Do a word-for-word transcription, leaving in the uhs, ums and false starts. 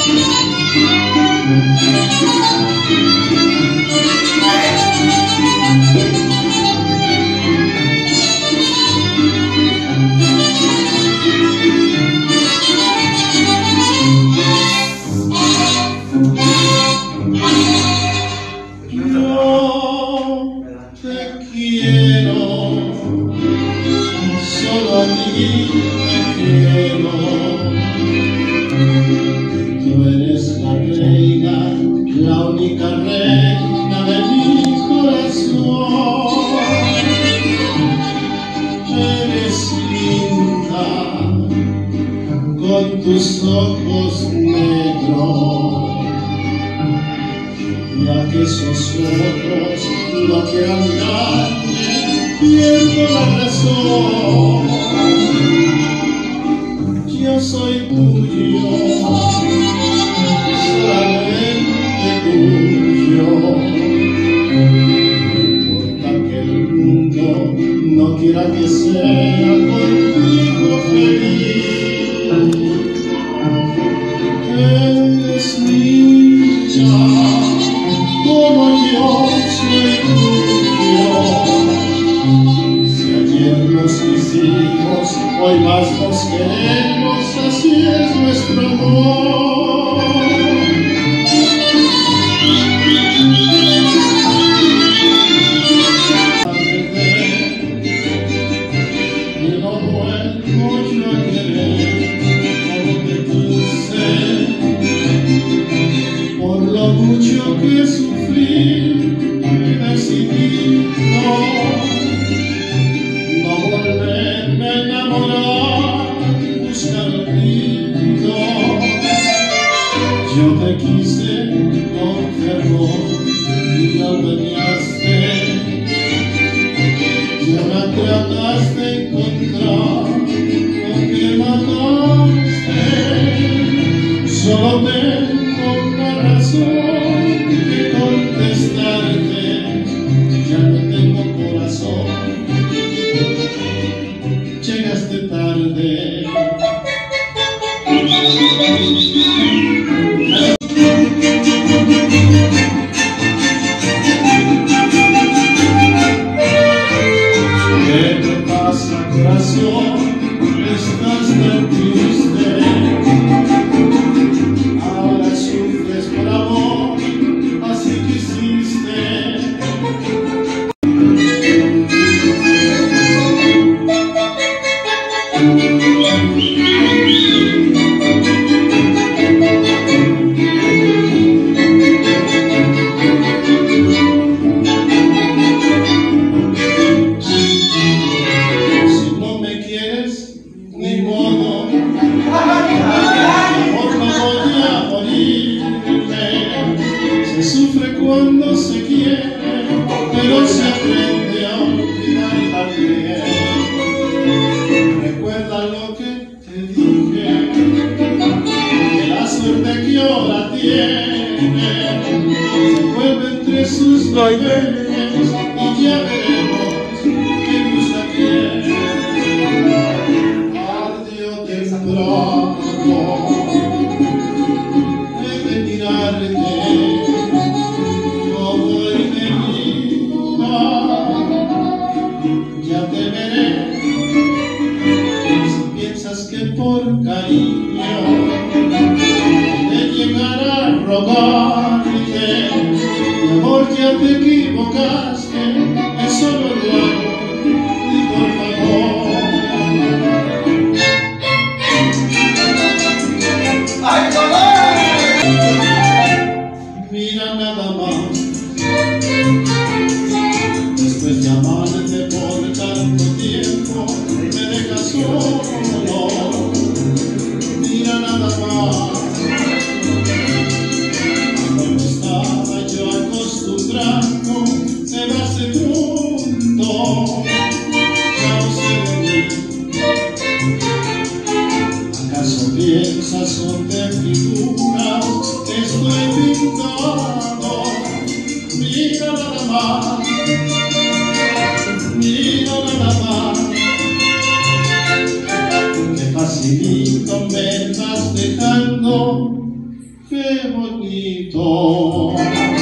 Tus ojos negros, ya que esos ojos no quieran darme, pierdo la razón. Yo soy tuyo, solamente tuyo. No importa que el mundo no quiera que sea contigo feliz. Eres niña, como yo soy tuyo. Si ayer nos quisimos, hoy más nos queremos, así es nuestro amor. Y no vuelvo yo a querer como te quise. Por lo mucho que sufrí, me decidí no, no volverme a enamorar, buscar olvido. Yo te quise con fervor y no veníaste. Ya me trataste de encontrar, porque mataste. Solo tengo una razón de contestarte, ya no tengo corazón, llegaste tarde. ¿Qué te pasa, corazón? Estás tan triste. Ahora sufres por amor, así quisiste. Si no me quieres, ni modo, por favor ya morirme. Se sufre cuando se quiere, pero se aprende a olvidar también. Recuerda lo que te dije, que la suerte que ahora tiene se vuelve entre sus deberes, y ya veremos qué gusta quiere. Tarde o temprano he de mirarte como enemiga. Ya te veré si piensas que por cariño de llegar a rogarte, mi amor, ya te equivocaste, eso no lo hago, y por favor. Mira nada más, después de amarte por tanto tiempo, me dejas solo. Mira nada más, cuando estaba yo acostumbrado, te vas de pronto, ya no sé de mí. ¿Acaso piensas con figuras que estoy pintando? Mira nada más, mira nada más, que facilito me estás dejando. qué bonito.